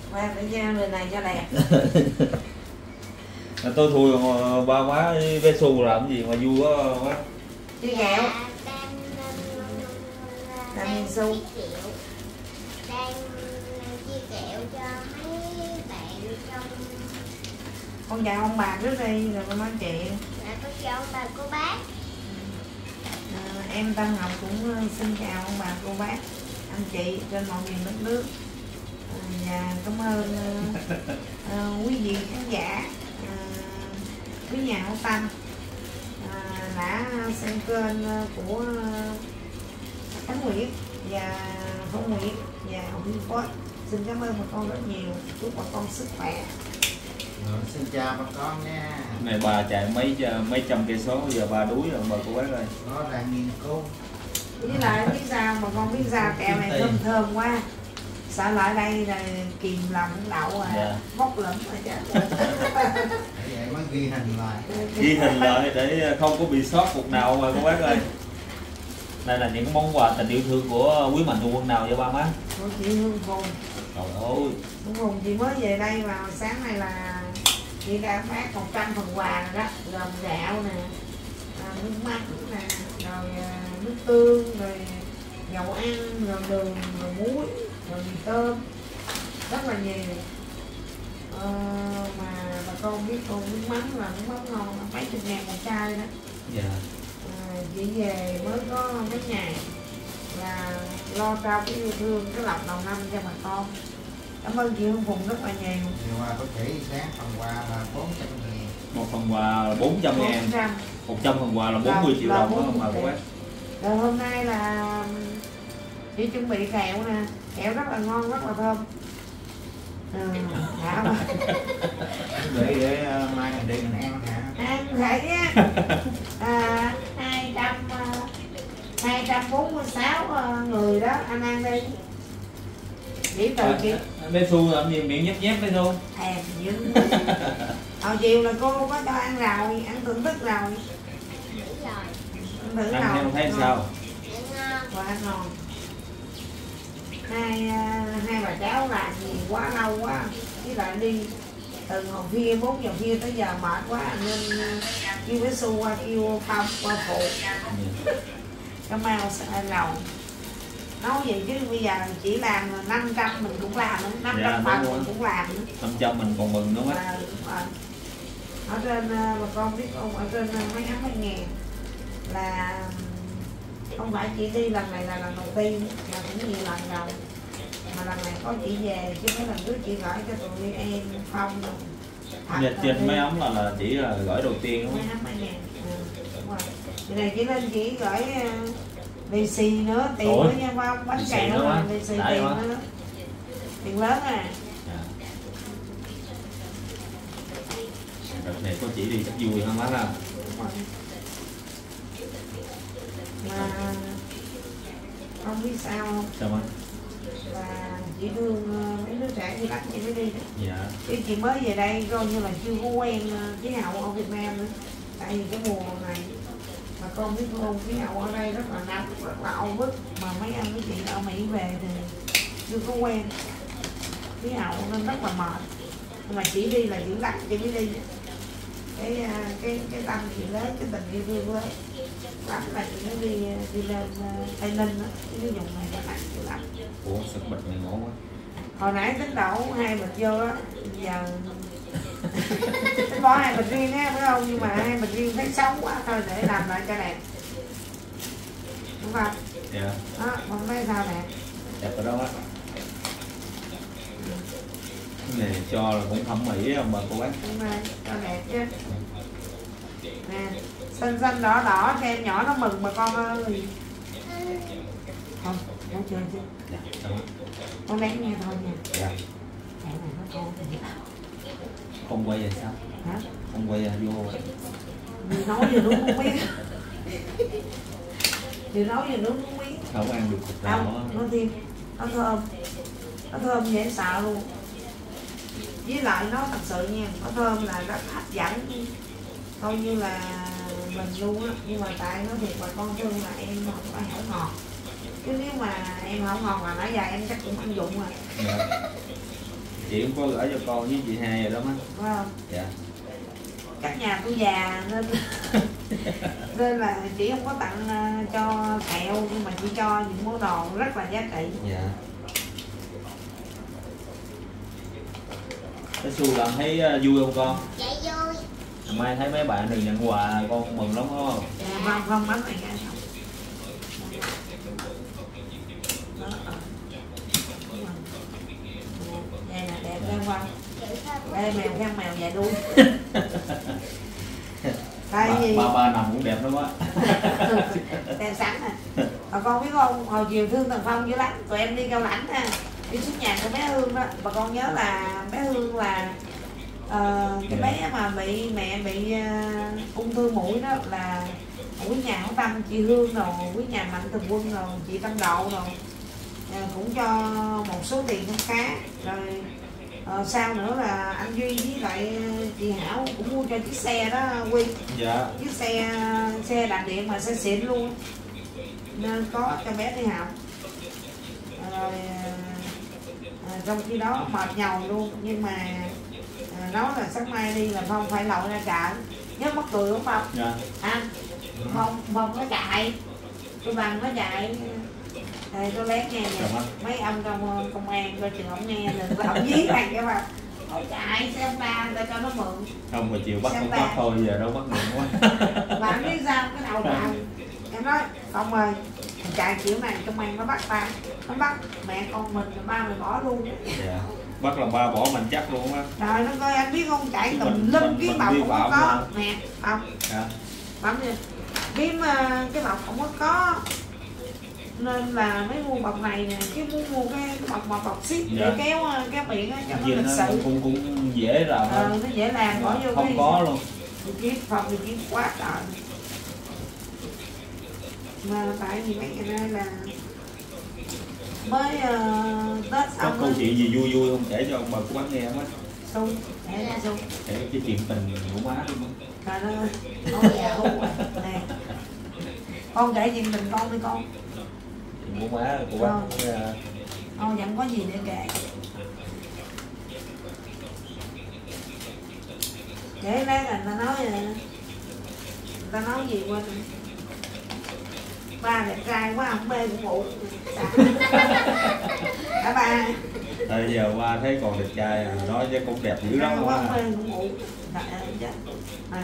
Qua để ra người này cho đẹp. Tôi thui còn ba má vé xu làm cái gì mà vui quá má. Chứ gạo. Đang xu. Đang chia kẹo cho mấy bạn trong. Con chào ông bà trước đi rồi con nói chuyện. Dạ con chào ông bà cô bác. Em Tâm Ngọc cũng xin chào ông bà cô bác, anh chị trên mọi miền đất nước. Và cảm ơn quý vị khán giả, quý nhà hảo tâm đã xem kênh của Khánh Nguyễn và Phong Nguyễn và Hồng Thiên Phó. Xin cảm ơn bà con rất nhiều, chúc bà con sức khỏe. Xin chào bà con nha. Này bà chạy mấy trăm cây số giờ bà đuối rồi bà cô bác ơi. Nó đang nghiên cứu. Với lại biết sao mà con biết sao kẹo này thơm thơm quá. Sợ lại đây là kìm lòng đậu bốc lửng rồi chứ. Vậy mới ghi hình lại. Ghi hình lại để không có bị sót cuộc nào mà cô bác ơi. Đây là những món quà tình yêu thương của quý mạnh thường quân nào vậy ba má? Của chị Hương Phùng. Trời ơi. Hương Phùng chị mới về đây vào sáng nay là chị đã phát 100 phần quà rồi đó, gồm gạo nè, nước mắm nè, rồi nước tương, rồi dầu ăn, rồi đường, rồi muối, rồi mì tôm, rất là nhiều. Mà bà con biết con nước mắm là nước mắm ngon, mấy chục ngàn một chai đó. Dạ. Chị về mới có mấy ngày là lo trao cái yêu thương, cái lọc đầu năm cho bà con. Cảm ơn chị Hương Phùng rất là nhiều. Điều qua có chỉ sáng phần quà là 400.000. Một phần quà là 400.000. 100 phần quà là 40 triệu đồng đó không bà cô bác? Rồi hôm nay là chị chuẩn bị kẹo nè, kẹo rất là ngon, rất là thơm. Đã mà. Để mai mình đi mình ăn hả? Ăn vậy á. 246 người đó, anh ăn đi. Chỉ từ chị. Bé Thu làm gì miệng nhép nhép bé Thu? Thèm dữ. Hồi chiều là cô có cho ăn rồi, ăn thưởng thức rồi. Ăn thử Ăn rồi. thấy sao? Quá ngon. Hai bà cháu làm gì quá lâu quá, với lại đi từ hồi khuya 4 giờ khuya tới giờ mệt quá nên kêu bé Su qua kêu Phong qua phụ. Cái mau sẽ lầu nấu vậy chứ bây giờ chỉ làm 500 mình cũng làm nữa, 500 phần mình cũng làm nữa. 500 mình còn mừng đúng không á? Ở trên bà con biết không, ở trên mấy ấm mấy ngàn là không phải chỉ đi lần này là lần đầu tiên mà cũng nhiều lần rồi, mà lần này có chị về chứ mấy lần trước chị gửi cho tụi em Phong Dạ, trên mấy ấm là chỉ là gửi đầu tiên đúng không? mấy ấm mấy ngàn. Đúng rồi. Chị này chỉ lên chỉ gửi lì xì nữa, tiền nữa nha không, bánh kẹo nữa, lì xì tiền nữa, tiền lớn à. Đợt này có chỉ đi chắc vui hơn má ha. Mà không biết sao không? Sao má? Là chị thương mấy đứa trẻ như lắm chị mới đi. Dạ. Chứ chị mới về đây coi như là chưa có quen khí hậu ở Việt Nam nữa. Tại vì cái mùa này mà con biết không, khí hậu ở đây rất là nóng, rất là oi bức. Mà mấy anh mấy chị ở Mỹ về thì chưa có quen khí hậu nên rất là mệt. Nhưng mà chỉ đi là giữ lạnh chị mới đi. Cái tâm chị lớn, cái tình yêu thương lớn lắm là chị mới đi lên Tây Ninh đó. Cái vùng này là lạnh chị lắm. Ủa sao bịch này ngon quá. Hồi nãy tính đổ 2 bịch vô á, giờ tính bỏ 2 bịch riêng á phải không, nhưng mà 2 bịch riêng thấy xấu quá thôi để làm lại cho đẹp, đúng không? Dạ. Đó, không thấy sao đẹp. Đẹp ở đó á. Cái này cho là cũng thẩm mỹ không bà cô bác? Đúng rồi, cho đẹp chứ. Nè, xanh xanh đỏ đỏ cho em nhỏ nó mừng bà con ơi. Không, nói chưa chứ. Dạ, sao á? Con lén nghe thôi nha. Dạ. Cái này nó con thì Không quay vậy sao? hả? Không quay vô rồi. Vì nói gì đúng không biết. Vì nói gì đúng không biết. Không ăn được cục nào á. Nó thêm, nó thơm dễ sợ luôn. Với lại nó thật sự nha, nó thơm là rất hấp dẫn, coi như là mình luôn á. Nhưng mà tại nó thiệt bà con thương là em không phải hảo ngọt, chứ nếu mà em không ngon là nãy giờ em chắc cũng ăn dụng rồi. Dạ. Chị cũng có gửi cho con với chị hai rồi đó má. Phải không? Dạ. Các nhà tôi già nên nên là chị không có tặng cho kẹo, nhưng mà chị cho những món đồ rất là giá trị. Dạ. Cái Su làm thấy vui không con? Dạ vui. Mai thấy mấy bạn được nhận quà con mừng lắm đúng không? Dạ, không không bấm này nha. Đây là đẹp ghê không? Chữ thơm. Đây mèo khen mèo dài đuôi. Tại vì Ba nằm cũng đẹp lắm á. đẹp sẵn nè. Bà con biết không, hồi chiều thương thằng Phong dữ lắm, tụi em đi Cao Lãnh ha, đi xuống nhà của bé Hương đó. Bà con nhớ là bé Hương là cái bé mà mẹ bị ung thư mũi đó, là quý nhà Hảo Tâm, chị Hương rồi, quý nhà Mạnh Thường Quân rồi, chị Tâm Độ rồi, cũng cho một số tiền không khá. Rồi sau nữa là anh Duy với lại chị Hảo cũng mua cho chiếc xe đó Quy. Dạ. Chiếc xe đạp điện mà xe xịn luôn, nên có cho bé đi học. Rồi trong khi đó mệt nhầu luôn, nhưng mà nói là sáng mai đi là Phong phải lội ra chợ. Nhớ mắc cười không Phong? Dạ. Phong nó chạy, tôi bằng nó chạy. Đây tôi lén nghe nè, mấy ông trong công an coi chừng ông nghe đừng có ổng dí thằng cho mà ôi chạy xe ba ta cho nó mượn. Không mà chiều bắt cũng bắt thôi, giờ đâu bắt mượn quá. Mà anh biết sao cái đầu nào em nói Phong ơi, chạy kiểu này công an nó bắt ta, nó bắt mẹ con mình rồi ba mình bỏ luôn. Dạ. Bắt là ba bỏ mình chắc luôn á. Trời nó coi anh biết không, chạy tùm lum cái bọc không có nè không. Dạ. Bấm đi kiếm cái bọc không có, nên là mới mua bọc này nè, chứ muốn mua cái bọc ship để kéo miệng á cho nó lịch sự. Cũng dễ làm. Nó dễ làm, bỏ vô không cái có luôn. kiếm Phòng thì kiếm quá trời. Mà tại vì mấy ngày nay là mới Tết Có xong câu chuyện gì vui vui không kể cho ông bà cô bác nghe không á? Xung, để ra Xung. Kể cái chuyện tình của má luôn á. Trời đất ơi, con già hú rồi. Nè, con kể chuyện tình con đi con. Chuyện của má của bác. Thôi chẳng có gì để kể. Kể lát là người ta nói vậy nè. Người ta nói gì quên rồi. Ba đẹp trai quá không mê cũng ngủ. Hả ba? Bây giờ qua thấy còn đẹp trai nói chứ cũng đẹp dữ lắm quá á. mê cũng ngủ. Trời ơi chết. Này.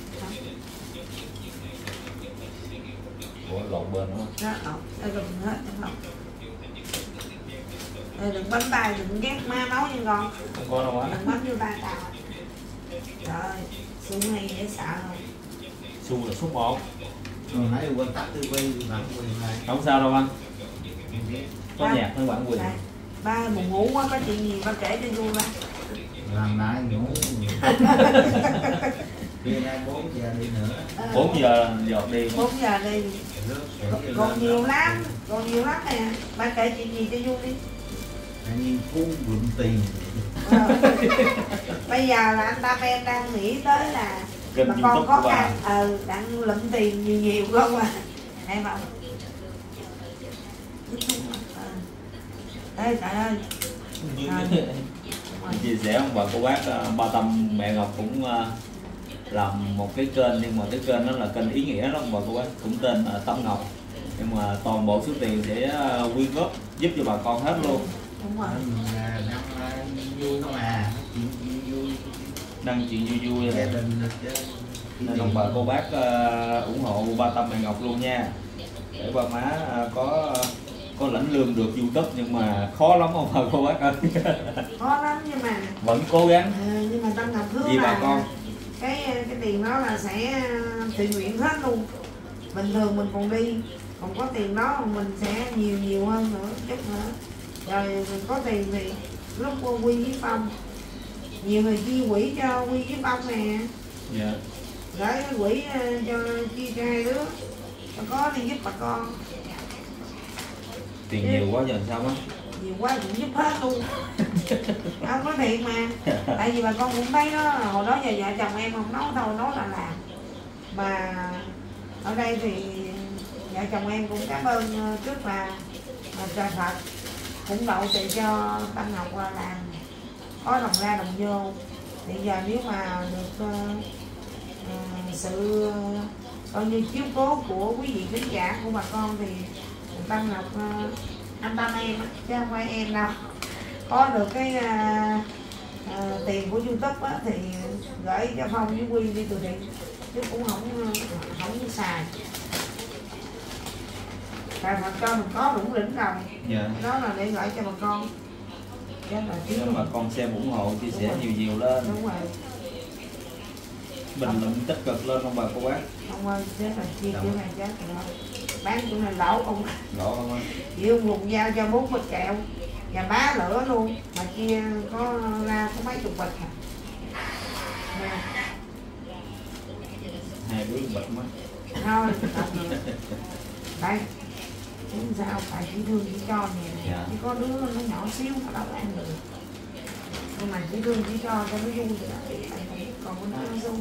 Ủa lộn bên đó. Đó, đây đừng hết trong lòng. Đây đừng bấm tay, đừng ghét má máu nha con. Không có đâu á. Đừng bấm vô tay tao. Trời, Xu hay dễ sợ không? Xu là số 1. Rồi nãy quên tắt tivi bản quyền này. Không sao đâu anh. Có nhạc với bản quyền. Ba buồn ngủ quá, có chuyện gì ba kể cho vui ba. Làm lại ngủ. Kia nay 4 giờ đi nữa. 4 giờ giọt đi. 4 giờ đi. Còn nhiều lắm nè. Ba kể chuyện gì cho vui đi. Anh nhiên phun lụm tiền. Bây giờ là anh Tam em đang nghĩ tới là bà con khó khăn, đang lụm tiền nhiều không à. Em không? Đây trời ơi. Chia sẻ ông bà cô bác Ba Tâm mẹ Ngọc cũng làm một cái kênh, nhưng mà cái kênh đó là kênh ý nghĩa lắm ông bà cô bác, cũng tên là Tâm Ngọc, nhưng mà toàn bộ số tiền sẽ quyên góp giúp cho bà con hết luôn. Đúng rồi. Năm vui không à, chuyện vui. Đăng chuyện vui vui Gia đình nên ông bà cô bác ủng hộ Ba Tâm mẹ Ngọc luôn nha, để ba má có lãnh lương được YouTube, nhưng mà khó lắm ông bà cô bác ơi. Khó lắm nhưng mà vẫn cố gắng. Nhưng mà Tâm Ngọc hứa vì bà là con cái tiền đó là sẽ thiện nguyện hết luôn. Bình thường mình còn đi, còn có tiền đó mình sẽ nhiều hơn nữa, chút nữa. Rồi mình có tiền thì lúc Quy với Phong, nhiều người chi quỹ cho Quy với Phong nè. dạ. Gửi cái quỹ cho chia cho hai đứa, có đi giúp bà con. Tiền nhiều quá giờ sao á? Nhiều quá cũng giúp hết luôn. Không có thiệt mà. Tại vì bà con cũng thấy đó, hồi đó giờ vợ chồng em không nói đâu, nói là làm. Mà ở đây thì vợ chồng em cũng cảm ơn trước là trời Phật cũng đậu tiền cho Tâm Ngọc là làm. có đồng ra đồng vô. Bây giờ nếu mà được sự coi như chiếu cố của quý vị khán giả của bà con thì Tâm Ngọc anh tâm em chứ không phải em đâu, có được cái tiền của YouTube á, thì gửi cho Phong với Quy đi từ thiện chứ cũng không xài. Tại mà cho mình có đủ đỉnh đồng. Dạ. Đó là để gửi cho bà con. Chứ là Nếu mà con xem ủng hộ chia sẻ nhiều lên. Đúng rồi. Bình luận tích cực lên ông bà cô bác. Ông ơi, chết là chia kiểu này chết rồi. Bán chỗ này lỗ ông. Lỗ không ơi. Chịu vùng giao cho 4 bịch kẹo và bá lửa luôn. Mà chia có ra có mấy chục bịch à. Nè. 2 đứa bịch mất. Thôi, đây. Chúng sao phải chỉ thương chỉ cho nè. Dạ. Chỉ có đứa nó nhỏ xíu nó đâu ăn được. Nhưng mà chỉ thương chỉ cho nó vui vậy đó. Còn con nó vui.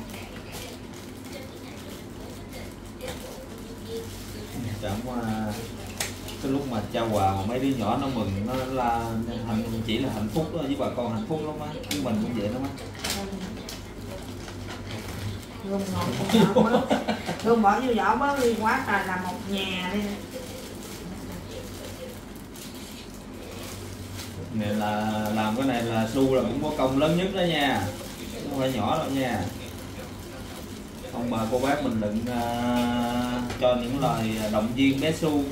Cảm cái lúc mà trao quà mấy đứa nhỏ nó mừng, nó là chỉ là hạnh phúc đó, với bà con hạnh phúc lắm á, chứ mình cũng vậy lắm á. Gồm ngọt con nhỏ bớt, gồm bỏ vô vỏ bớt đi quá trời là một nhà đi. Này là làm cái này là Su là cũng có công lớn nhất đó nha, không phải nhỏ đâu nha. Ông bà cô bác bình luận cho những lời động viên bé Su.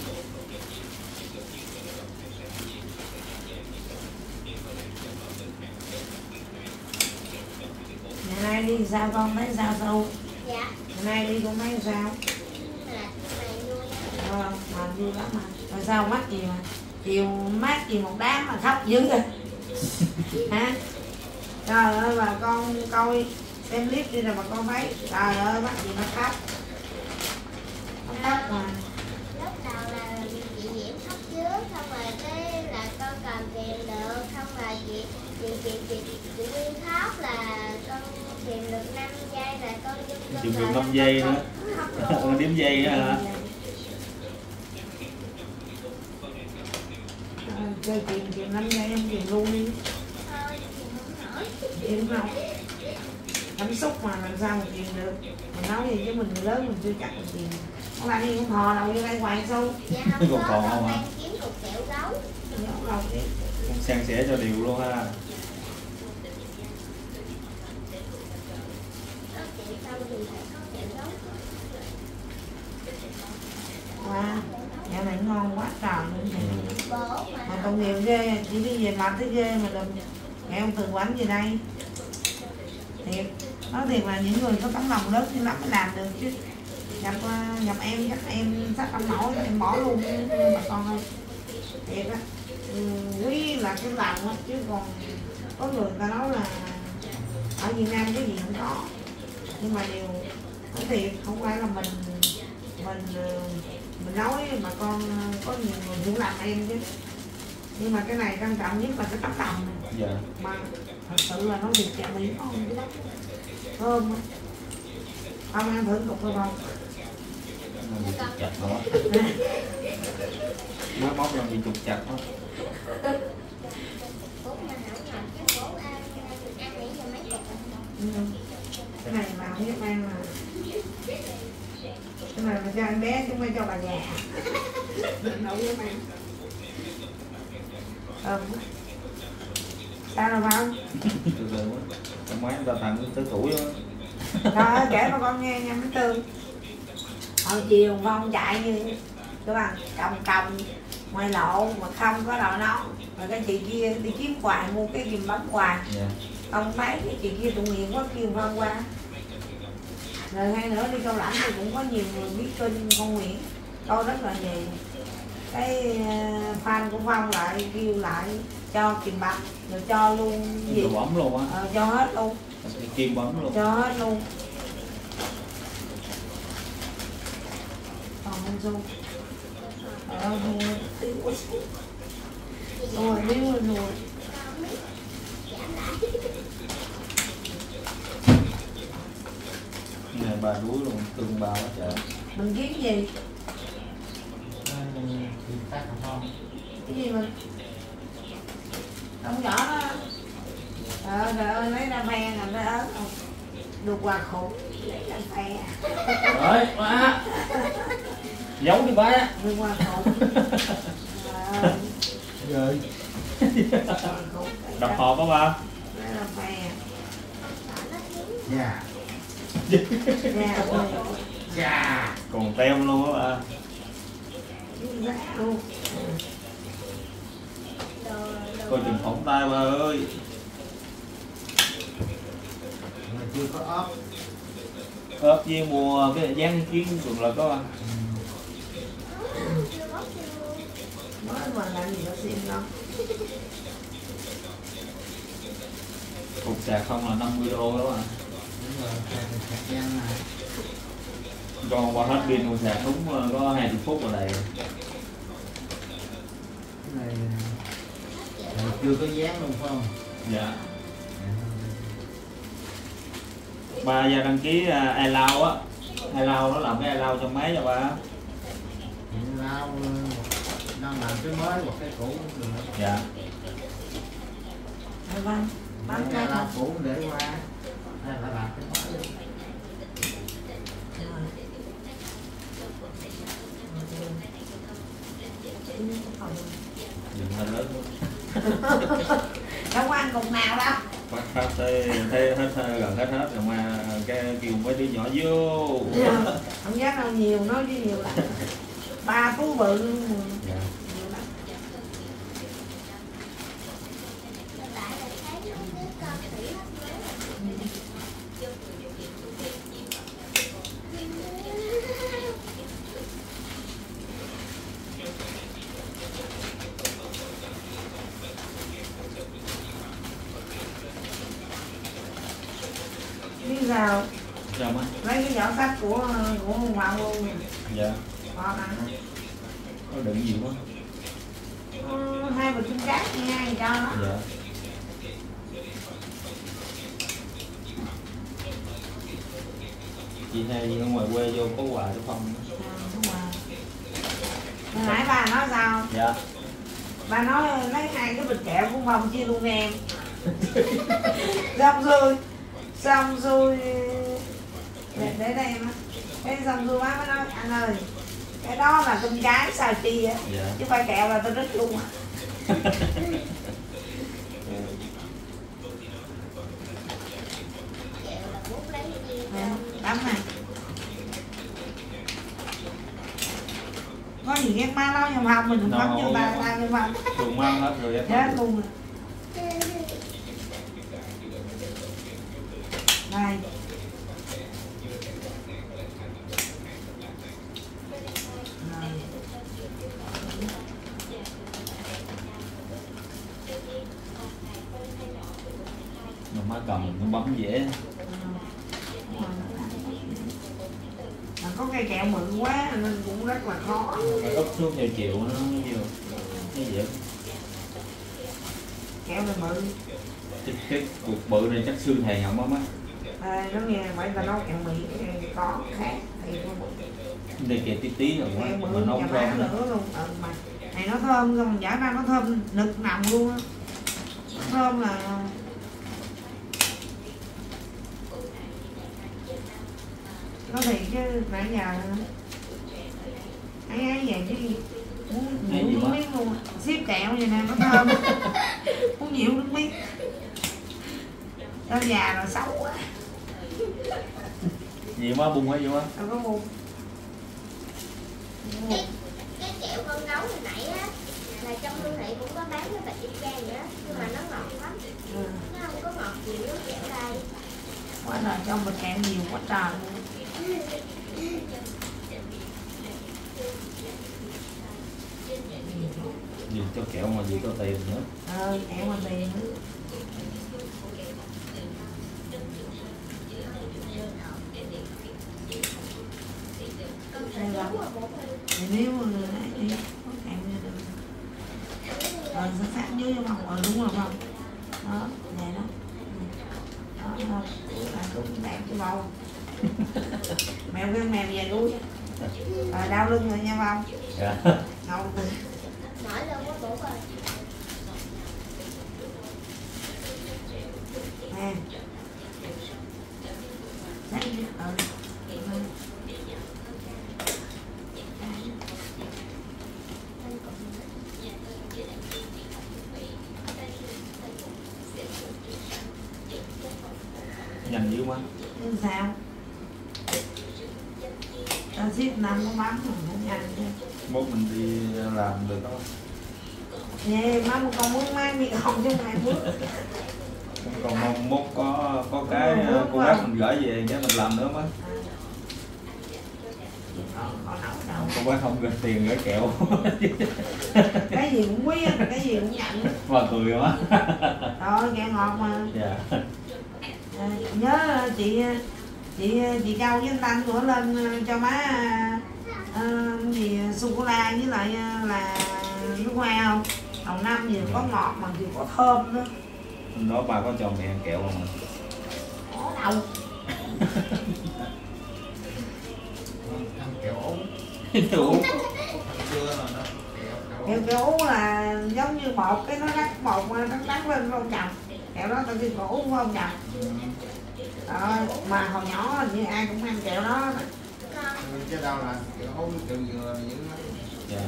Ngày nay đi sao con thấy sao Su? Dạ. Ngày nay đi con thấy sao? Là vui. Mà vui lắm mà. Rồi sao mắc gì mà? Chiều mát gì một đám mà khóc dữ rồi. Hả? Trời ơi bà con coi xem clip đi rồi bà con thấy. Trời ơi mắc gì nó khóc. Nó khóc mà. Lúc đầu là chị Diễm khóc trước, xong rồi cái là con cầm tiền được, xong rồi chị Nguyên khóc là con tìm được 5 giây là con Chịu được 5 giây nữa. Đếm giây nữa hả? Chơi chìm 5 giây em chìm luôn đi. Thôi, chị không nổi. Chìm không? Cảm xúc mà làm sao mà chìm được. Mình nói gì chứ mình người lớn mình chưa chắc là chìm. Không làm gì cũng hò đầu vô đây hoài Su. Dạ không Còn có, không con hả? đang kiếm cục kẹo gấu. Nhổ đầu đi. San sẻ cho đều luôn ha. Có kẹo xong thì phải có kẹo gấu. Wow, dạo này ngon quá trời luôn nè. Bố Mà tội nghiệp ghê, chỉ đi về mặt thấy ghê mà đừng mẹ ông Từ Quánh gì đây. Thiệt, nói thiệt là những người có tấm lòng lớn như lắm mới làm được chứ. Gặp em chắc em sách ông nổi em bỏ luôn bà con ơi. Thiệt á, quý là cái lòng á, chứ còn có người ta nói là ở Việt Nam cái gì cũng có. Nhưng mà điều nói thiệt không phải là mình nói mà con có nhiều người hiểu làm em chứ. Nhưng mà cái này quan trọng nhất là cái tấm lòng này. Dạ. Mà thật sự là nó việc chạm miệng ngon dữ lắm. Thơm á. Ông ăn thử cục thôi không? Nó bị trục chặt đó. Nó móc là bị trục chặt đó. bố mà hảo ngọt chứ bố ăn nãy giờ mấy cục rồi. Cái này mà không biết ăn mà. Cái này mà cho anh bé chứ không phải cho bà già. Nấu với ăn. Sao rồi không? Từ từ quá. Trong máy người ta tặng tới tuổi đó. Rồi kể cho con nghe nha mấy Tư. Hồi chiều con chạy như các bạn còng ngoài lộ mà không có đội nón. Rồi cái chị kia đi kiếm hoài mua cái kìm bấm hoài. Dạ. Không thấy cái chị kia tụng nguyện quá kêu Phong qua. Rồi hay nữa đi Cao Lãnh thì cũng có nhiều người biết kênh con Nguyễn. Tôi rất là nhiều. Cái fan của Phong lại kêu lại cho kìm bấm rồi cho luôn gì bấm luôn á. cho hết luôn. Kim bấm luôn. Cho hết luôn. Còn không Du rồi nếu rồi Này bà đuối luôn, tương bao quá trời. mình kiếm gì? Tác không? Cái gì mình? Ông nhỏ đó. Trời ơi, lấy ra phe làm ra ớt không? Được quà khủng, lấy ra phe. Rồi, ba. Giấu đi ba. Được quà khủng. Rồi. Đập hộp đó ba. Lấy ra phe. Dạ. Dạ, ơi. Dạ. Còn tem luôn á ba. Dạ luôn. Coi chừng phỏng tay ba ơi. Mà chưa có ốp. Ớt với mua cái dán kiến thường là có ba. Nói mà làm gì có xin đâu. Cục sạc không là 50 đô đó mà. Đúng rồi, sạc gian này. Còn qua hết pin con sạc đúng có 20 phút rồi đầy. Cái này chưa có dán luôn phải không? Dạ. Ba ra đăng ký iCloud á. iCloud nó làm cái iCloud trong máy cho ba. Lao đang làm cái mới hoặc cái cũ cũng được. Dạ. Vâng, bán Cái cái lao cũ để qua hay là làm cái mới. Đừng hơi lớn luôn. đâu có ăn cục nào đâu. Phát thấy hết gần hết rồi mà cái kêu mấy đứa nhỏ vô. Không dám đâu, nhiều nói chứ nhiều lắm. 3 túi bự luôn. Dạ. Nhiều lắm. Biết sao? Sao má? Lấy cái vỏ sách của ông Hoàng luôn. Dạ. Họ ăn. Có đựng gì quá. 2 bịch trứng cát nha, cho nó. Dạ. Chị hay ở ngoài quê vô có quà đúng không? Đúng rồi. Hồi nãy bà nói sao? Dạ. Bà nói lấy 2 cái bịch kẹo của Phong chia luôn em. Xong rồi để đây em á. Cái xong rồi bác mới nói anh ơi, cái đó là cơm trái sao chi á. Dạ. Chứ phải kẹo là tôi rít luôn á. Đấm này. Có gì ghét má nói nhưng không mình đừng bấm cho ta ta nhưng mà Thường mang hết rồi em. chết luôn. Đây. Mà má cầm nó bấm dễ. Mà có cây kẹo mượn quá nên cũng rất là khó. Phải úp xuống theo chiều nó nhiều. Nó dễ. Kẹo này mượn. Cái cục bự này chắc xương thầy không á má. Nó nghe phải là nấu kẹo mì có khác thì có mượn. Đây kìa tí rồi quá. Kẹo Mà mượn nấu và thơm bán nữa. nữa luôn. Mà này nó thơm không, giả ra nó thơm nực nồng luôn á. Nó thơm là nó thiệt chứ nãy giờ ấy vậy chứ muốn nhiều nước miếng luôn, xếp kẹo vậy nè nó thơm. Muốn nhiều nước miếng tao già rồi xấu quá. Gì má bung quá gì má. Đâu có buồn. Cái kẹo con gấu hồi nãy á là trong siêu thị cũng có bán cái bịch y chang vậy đó, nhưng mà nó ngọt lắm. Nó không có ngọt gì giống kẹo đây. Quá là trong bịch kẹo nhiều quá trời luôn. Gì cho kẹo mà gì có tiền nữa. Kẹo mà tiền nữa. Đây là thì nếu mà người này đi có kẹo như được sẽ sát dưới cho Phong. Đúng rồi Phong. Đó vậy đó. Đó là cũng đẹp cho bầu. Mèo cái mèo về nuôi. Đau lưng rồi nha Phong. Dạ. Ngầu từ. Nói luôn quá bố ơi. nè. Đấy, nhanh dữ quá. nhưng sao ta ship 5 có bấm mình không nhanh chứ. Mốt mình đi làm được đó. Nè má một con muốn mang đi không chứ mày bước. Còn mong mốt có cái cô bác mình gửi về để mình làm nữa má. Còn nấu đâu. Cô bác không gửi tiền gửi kẹo. Cái gì cũng quý, cái gì cũng nhận. Mà cười quá. Rồi kẹo ngọt mà. Dạ. Nhớ chị Châu với anh Thanh của lên cho má gì sô cô la với lại là nước hoa không? Đầu năm gì có ngọt mà vừa có thơm nữa. Đó bà có cho mẹ ăn kẹo không? Có đâu. Ăn kẹo ấu. Đủ. Chưa rồi đó. Kẹo ú là giống như bột cái nó rắc bột mà nó rắc lên không chồng. Kẹo đó tao kêu kẹo ú phải không chồng? Đó, mà hồi nhỏ hình như ai cũng ăn kẹo đó. Chứ đâu là kẹo ấu kẹo dừa dữ lắm. Dạ.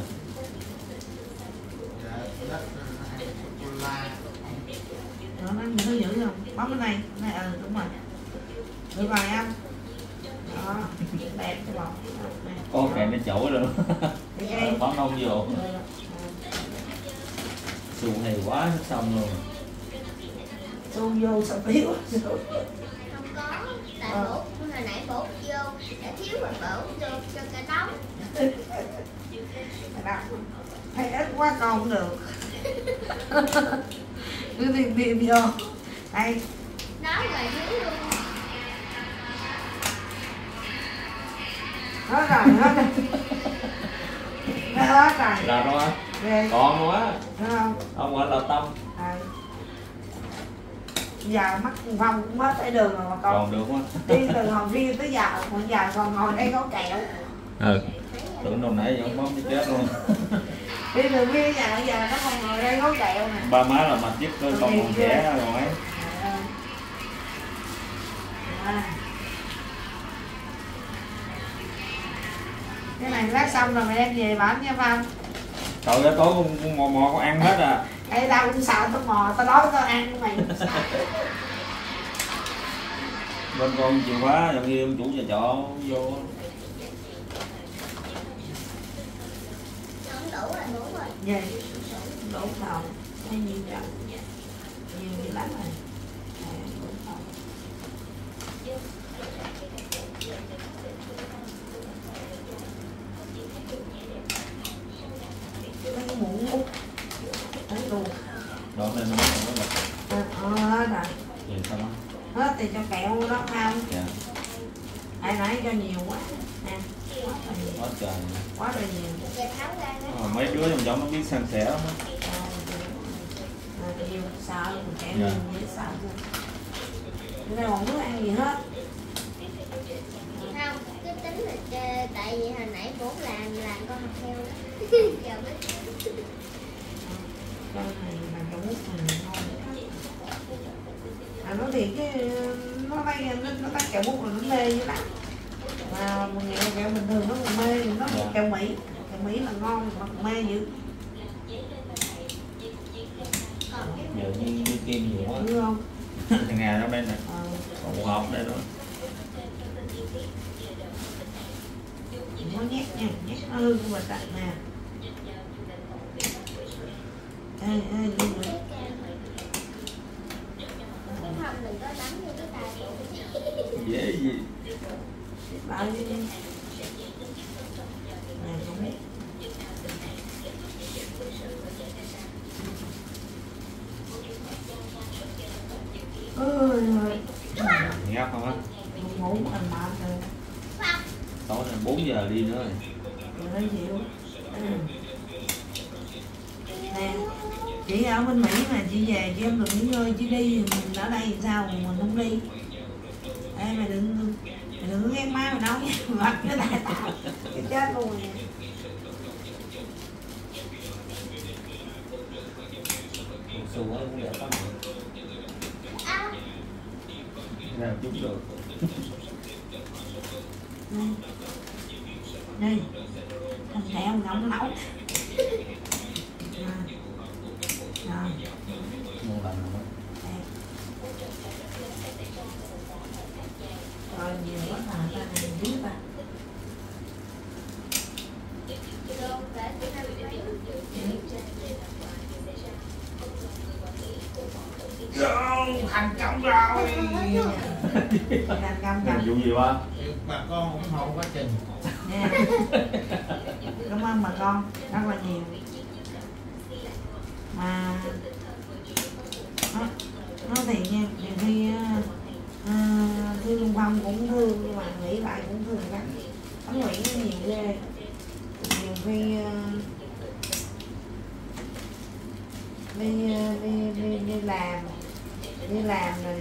Dạ, đất ăn sô-cô-la. Nó dữ không? Bấm cái này, đúng rồi. Được rồi em. Đó, đẹp cái bột. Có kẹo nó chổi rồi. Bấm nông vô. Xuồng hay quá xong luôn. Xuông vô sao thiếu. Không có, tại bổ hồi nãy bổ vô đã thiếu rồi bổ vô cho cả đống. Hay ít quá con cũng được. Cứ tìm vô. Đây. Đó là thiếu luôn. Hết rồi, hết rồi. Hết rồi. Là đâu á? Ghê. Còn quá. Thấy không? Ông gọi là Tâm. Đây. Giờ mắt Phong cũng hết tới đường rồi mà con. Còn được quá. Đi từ hồi kia tới giờ, còn giờ còn ngồi đây có kẹo. Ừ. Tưởng đâu nãy vẫn bấm cái chết luôn. Đi từ kia giờ nó còn ngồi đây có kẹo nè. Ba má là mặt giúp con còn trẻ rồi ấy. Cái này lát xong rồi mày đem về bán nha Phong. Trời ơi tối con mò con ăn hết à. Ê tao cũng sợ tao mò, tao đói tao ăn của mày. Bên con chịu quá, dòng như ông chủ nhà trọ vô. Không đủ rồi, đủ rồi. Gì? Đủ đầu. Hay nhiều chậm. Nhiều lắm rồi. Đủ đầu. Cái muỗng út. Đấy luôn. Đó nên nó bật. Hết rồi. Vậy sao đó? Hết thì cho kẹo đó không? Dạ. Hồi nãy cho nhiều quá. Nè. Quá trời. Quá là nhiều. Giờ tháo ra nó. Mấy đứa trong giống nó biết san sẻ lắm á. Nhiều sợ mình kẹo Dạ. nhiều dễ sợ. Bây giờ còn nước ăn gì hết. Không, cái tính là tại vì hồi nãy bố làm con học theo đó. Giờ mới Cái này là cái mút này ngon. Nó thì cái nó thấy kẹo mút là nó mê dữ lắm. Mà mình nghĩ kẹo bình thường nó còn mê, nó Dạ. kẹo Mỹ là ngon mà còn mê dữ. Giờ như kim nhiều quá. Đúng không? Thằng Hà trong đây nè. Còn một hộp đây nữa. Nó nhét nha, nhét nó hư của mình đặt nè. Ê, nhưng mà không đừng có đánh vô cái tay của Dễ gì. bao nhiêu đi. Này không biết. Ôi ơi. Nghe không á? Ngủ mình mệt rồi. Tối nay 4 giờ đi nữa rồi. Rồi nó chịu. Nè, chị ở bên Mỹ mà chị về chị không được nghỉ ngơi, chị đi mình ở đây thì sao mà mình không đi. Ê mày đừng có ghét má mày đâu nha, mặt cái tay tao cái chết luôn rồi. Xu ấy cũng đẹp lắm. Ra chút được. Đây thằng thèo ngọng nấu. Rồi Ngon lành rồi. rồi nhiều quá ta này biết ta. Thành công rồi. Thành công Này rồi. vụ gì ba? Bà con ủng hộ quá trình. Nha. Cảm ơn bà con rất là nhiều. Mà nó thì nha, nhiều khi thương Phong cũng thương nhưng mà nghĩ lại cũng thương lắm. Ông Nguyễn nó nhiều ghê. Nhiều khi đi làm rồi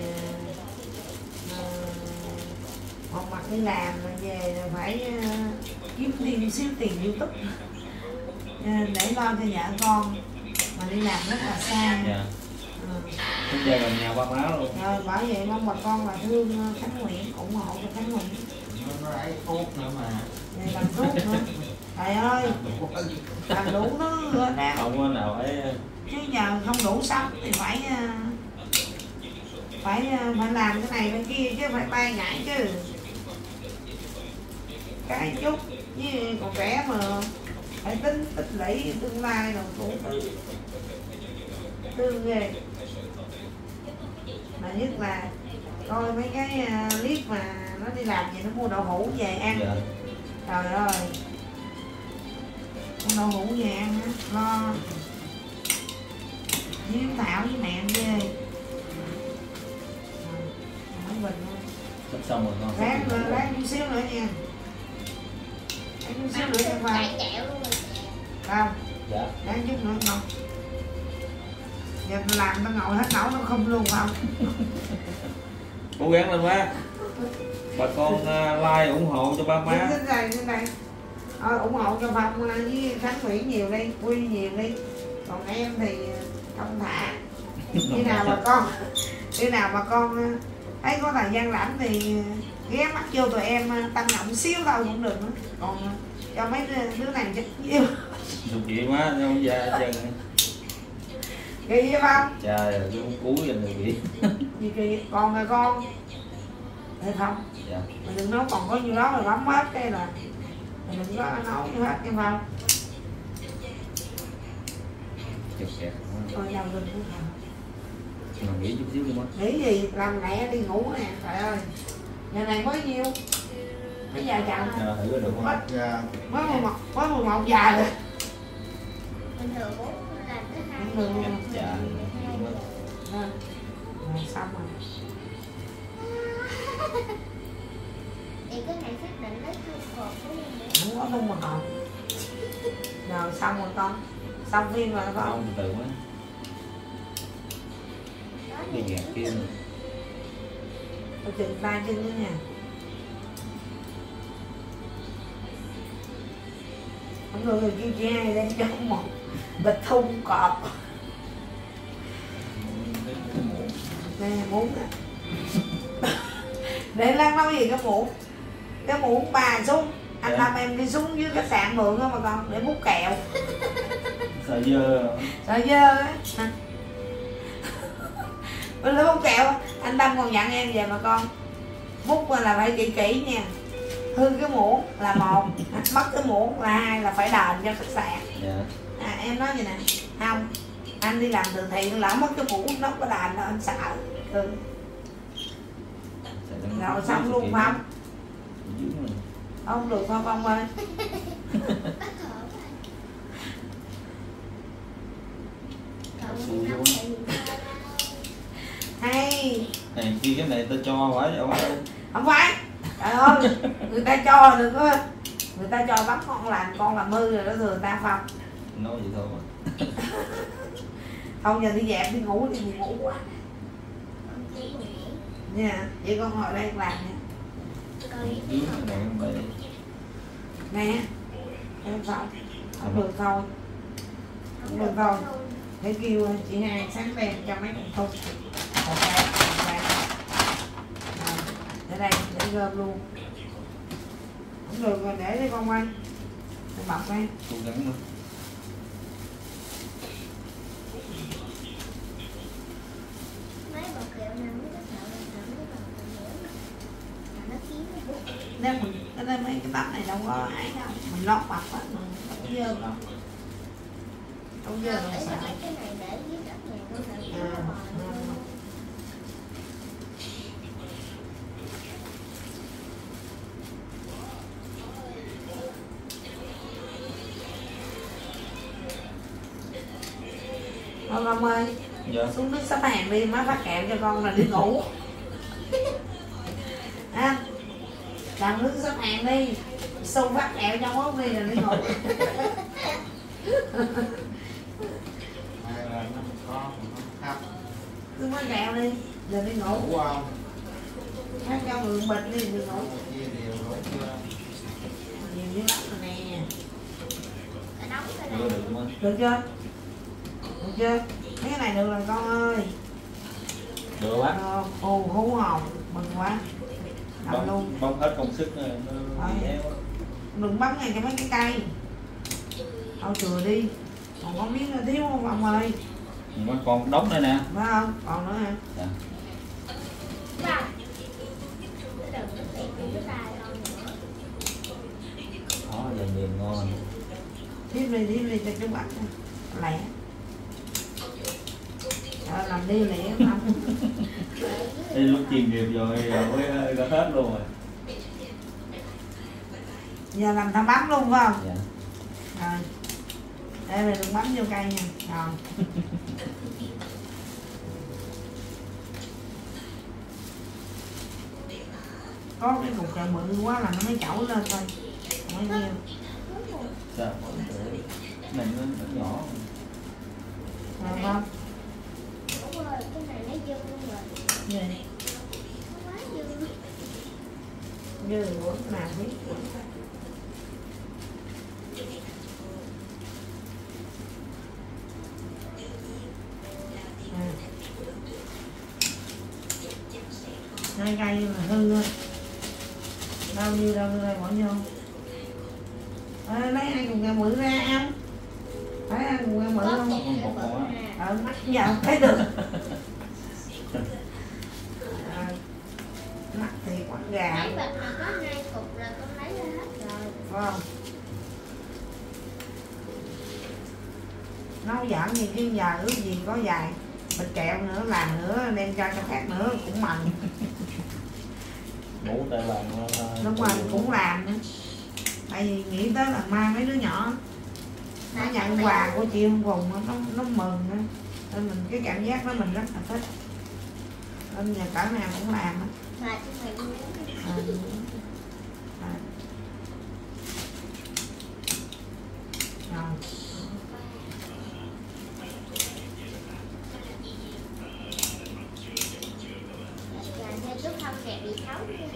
một mặt đi làm rồi về rồi phải kiếm thêm xíu tiền YouTube để lo cho vợ con, mà đi làm rất là xa. Dạ. Chúng ta gần nhà ba má luôn. Rồi bởi vậy mong bà con là thương Khánh Nguyễn, ủng hộ cho Khánh Nguyễn. Nó lấy thuốc nữa mà. Rồi làm thuốc nữa. Trời ơi, làm đủ thứ ra. Không có nào ấy. Chứ giờ không đủ sống thì phải làm cái này cái kia chứ, phải bay nhảy chứ. Cái chút với còn trẻ mà phải tính tích lũy tương lai rồi cũng thương ghê. Mà nhất là coi mấy cái clip mà nó đi làm gì nó mua đậu hũ về ăn. Dạ. Trời ơi, mua đậu hũ về ăn á, lo với Thảo với mẹ ghê. Nói bình thôi. Sắp xong rồi con. Ráng chút xíu nữa nha. Ráng chút xíu nữa cho Phong. Không, Dạ. ráng chút nữa không. Giờ làm tao ngồi hết nổi nó không luôn không. Cố gắng lên má. Bà con like ủng hộ cho ba má. Trên đây. Thôi ủng hộ cho Phong với Khánh Nguyễn nhiều đi, Quy nhiều đi. Còn em thì không thả. Khi nào bà con thấy có thời gian rảnh thì ghé mắt vô tụi em tăng động xíu đâu cũng được nữa. Còn cho mấy đứa này chắc yêu. Được chị má không ra chân. Kỳ vậy không? Trời ơi, cúi rồi người bị. Gì kỳ, còn là con thấy không? Dạ. Mình đừng nói còn có nhiêu đó rồi bấm hết cái là mình đừng có nói như hết nghe không? Chật chẹt. Thôi đâu đừng có thằng. Mà nghỉ chút xíu đi má. Nghĩ gì làm mẹ đi ngủ nè, trời ơi. Nhà này mới nhiêu? Mấy giờ chồng? Dạ, thử được không? Dạ. Mới 11 giờ rồi. Bình thường bố làm tới 2 Bình thường. Dạ. Rồi xong rồi. thì cái này xác định lấy thương cột của em nữa. Không có thun mà hộp. Rồi xong rồi con. Xong phim rồi con. Không, từ má. Đi gạt kia. Tôi chừng tay chân nữa nha. Không được rồi kêu chị hai đem cho một bịch thun cọp. Nè muốn nè. Để lát nói gì cái muỗng bà xuống. Anh Lâm em đi xuống dưới khách sạn mượn á mà con để múc kẹo. Sợ dơ. Sợ dơ á. Bên lấy múc kẹo anh Tâm còn dặn em về mà con múc là phải kỹ kỹ nha. Hư cái muỗng là một, mất cái muỗng là hai, là phải đền cho khách sạn. Dạ. Em nói vậy nè, không anh đi làm từ thiện lỡ mất cái muỗng nó có đền đâu, anh sợ. Rồi xong luôn Phong. Không được không Phong ơi. Hay Này kia cái này tao cho phải không? không phải, trời ơi người ta cho đừng có, người ta cho bắt con làm hư rồi đó thừa ta Phong. Nói vậy thôi mà. Không giờ đi dẹp đi ngủ đi ngủ quá nha. Vậy con ngồi đây làm nha. Nè em xong không được thôi, không được thôi để kêu chị hai sáng đêm cho mấy con thun. Ok. đây để gom luôn. Không được rồi, để đây con ơi. Để bọc đây. Cố gắng nữa. Mấy bọc kẹo nào mới có sợ là sợ mấy bọc kẹo nữa là nó kiếm nó bút. Nếu mình cái đây mấy cái tấm này đâu có ấy đâu, mình lót bọc hết mà đâu có dơ đâu. Đâu dơ đâu Tại sợ. sao mấy cái này để dưới đất nhà con sợ kiếm nó bò luôn. Thôi con ơi, Dạ. xuống nước xếp hàng đi, má phát kẹo cho con là đi ngủ. À, làm nước xếp hàng đi, xung phát kẹo trong ốc đi là đi ngủ. Hay là nó có mà nó khắp Cứ phát kẹo đi, giờ đi ngủ. ngủ không? Hát cho người bịch đi, đi ngủ. Chia đều đủ chưa? Nhiều dữ lắm rồi nè. Cả đóng cái Được này. được không? Được chưa? Được chưa? Mấy cái này được rồi con ơi. Được quá. Ồ, hú hồn, mừng quá. Làm luôn. Bông hết công sức nó bị éo. Đừng bấm ngay cho mấy cái cây. Thôi chừa đi. Còn có miếng nào thiếu không ông ơi? Mà còn đóng đây nè. Phải không? Còn nữa hả? Dạ. Vào. Cái đừng nó tiện cái tay con nữa. Đó giờ mềm ngon. Thiếp đi cho chú bắt nha. Lẹ. Làm đi lẹ lắm. Đi lúc chìm nghiệp rồi mới đã hết luôn rồi. Giờ làm thằng bấm luôn phải không? Dạ. Rồi. Đây là đừng bấm vô cây nha. Rồi. Có cái cục kẹo bự quá là nó mới chẩu lên thôi. Không bao nhiêu. Sao? Cái này nó nhỏ. Rồi không? Ủa ơi, cái này nó dư rồi. Gì? Nó quá dư. Như bữa nào biết. Hai cây mà hư á. Đâu như đâu đây bỏ vô. Lấy hai cục kẹo bự ra ăn. Lấy hai cục kẹo bự không? Không có. Mắt giờ thấy được. Mắt thì quán gà. Nãy bật mà có 2 cục là con lấy ra hết rồi. Phải không? Nấu giỡn gì chứ giờ ước gì có vài bịch kẹo nữa, làm nữa, đem cho khác nữa cũng mần. Ngủ tại làm Đúng rồi, cũng làm nữa. Tại vì nghĩ tới là mai mấy đứa nhỏ nó nhận quà của chị hôm cùng nó mừng á. Nên mình cái cảm giác đó mình rất là thích. Nên giờ cỡ nào cũng làm á. Mà chúng mày muốn Rồi. làm theo chút không kẹp bị thấu.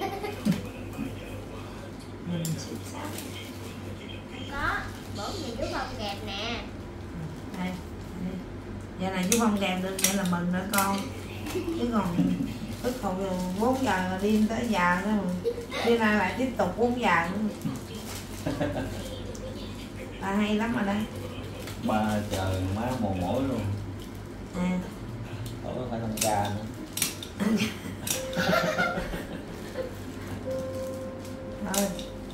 Mình xịt sao? Có, bổ gì chút không kẹp nè. Đây. Giờ này chứ không kèm được, vậy là mừng nữa con. Chứ còn tức còn 4 giờ đi tới giờ nữa. Bữa nay lại tiếp tục 4 giờ nữa. Hay lắm rồi đây. ba trời má mồ mỏi luôn. À. Tối phải tăng ca nữa. Thôi.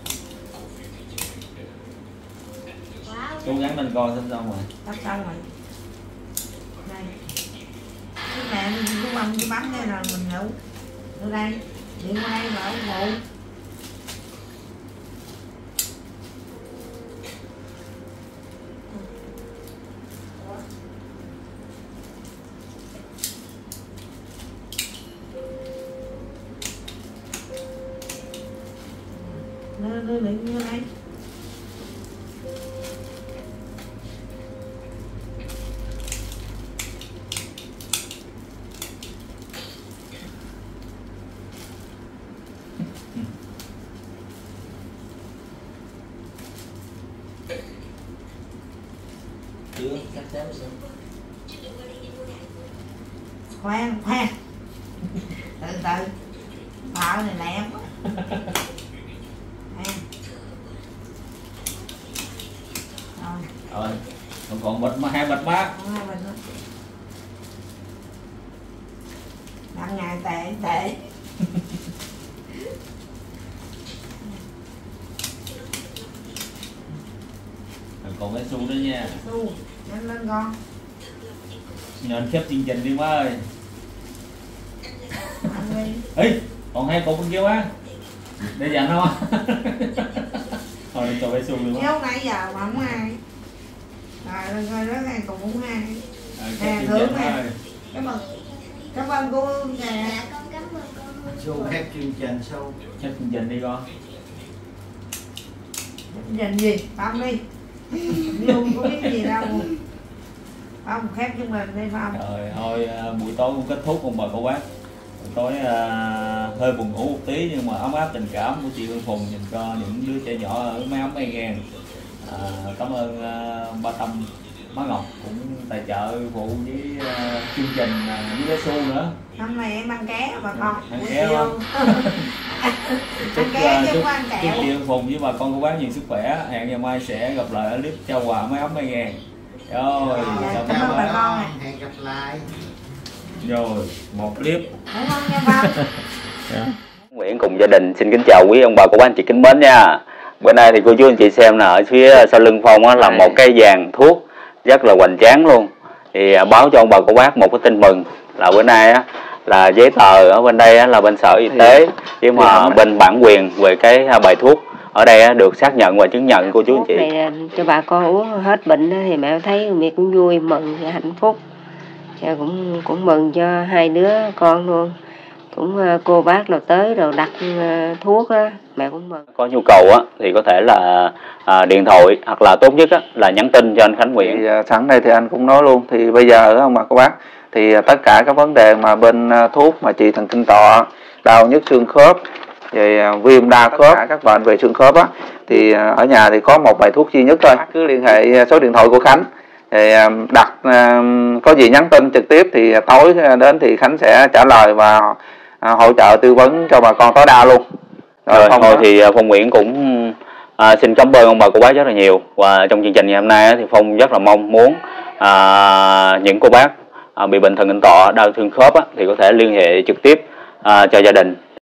Wow. Cố gắng lên coi xem xong rồi. Sắp xong rồi. Đây. Cái mẹ mình cứ bấm cái bấm đây rồi mình ngủ. Ở đây. Điện qua đây rồi ngủ. Đưa điện như đây. Chưa, chắc chắn rồi. Khoan. Từ từ. thợ này lẹ quá. Rồi còn bịch mà 2 bịch bác. Còn 2 bịch nữa. Đặng ngày tệ. Còn cái xu nữa nha. Xu, nhanh lên con. Nhờ anh khép chương trình đi má ơi. Ăn đi. Ê, còn 2 cục bên kia má. Để dành không? Thôi đi cho cái xu đi má. Kéo nãy giờ mà không ai. Rồi rồi đó 2 cục cũng 2. Khép chương thưởng trình nè. ơi. Cảm ơn cô Hương nè. Dạ con cảm ơn cô Hương. Show khép chương trình show. Khép chương trình đi con. Chương trình gì? Phong đi. Hương có biết gì đâu. Phong khép chương trình đi Phong. Rồi thôi buổi tối cũng kết thúc cùng bà cô bác. Buổi tối hơi buồn ngủ một tí nhưng mà ấm áp tình cảm của chị Hương Phùng dành cho những đứa trẻ nhỏ ở Máy Ấm An Giang. Cảm ơn ba Tâm Má Ngọc cũng tài trợ phụ với chương trình với cái xu nữa. Hôm nay em ăn ké bà con. Ăn ké không? Ăn ké chứ không ăn Chúc kẹo. chị Hương Phùng với bà con cô bác nhiều sức khỏe. Hẹn ngày mai sẽ gặp lại ở clip trao quà Máy Ấm An Giang. Rồi, chào cảm ơn bà con. Hẹn gặp lại. Rồi, một clip. Cảm ơn nha Phong. Nguyễn cùng gia đình xin kính chào quý ông bà cô bác anh chị kính mến nha. Bữa nay thì cô chú anh chị xem là ở phía sau lưng Phong á, là một cái dàn thuốc rất là hoành tráng luôn. Thì báo cho ông bà cô bác một cái tin mừng là bữa nay á, là giấy tờ ở bên đây á, là bên sở y tế nhưng mà bên bản quyền về cái bài thuốc ở đây á, được xác nhận và chứng nhận cô chú anh chị. Này cho bà con uống hết bệnh đó, thì mẹ thấy mẹ cũng vui mừng và hạnh phúc. Cũng mừng cho 2 đứa con luôn. Cũng cô bác rồi tới rồi đặt thuốc á, mẹ cũng mừng. Có nhu cầu á thì có thể là điện thoại hoặc là tốt nhất á là nhắn tin cho anh Khánh Nguyễn. Thì, sẵn đây thì anh cũng nói luôn, thì bây giờ ông bà cô bác thì tất cả các vấn đề mà bên thuốc mà trị thần kinh tọa, đau nhức xương khớp, rồi viêm đa khớp, các bệnh về xương khớp á, thì ở nhà thì có một bài thuốc duy nhất thôi. Cứ liên hệ số điện thoại của Khánh thì đặt, có gì nhắn tin trực tiếp thì tối đến thì Khánh sẽ trả lời và hỗ trợ tư vấn cho bà con tối đa luôn. Rồi thôi thì Phong Nguyễn cũng xin cảm ơn ông bà cô bác rất là nhiều. Và trong chương trình ngày hôm nay thì Phong rất là mong muốn những cô bác bị bệnh thần kinh tọa, đau xương khớp thì có thể liên hệ trực tiếp cho gia đình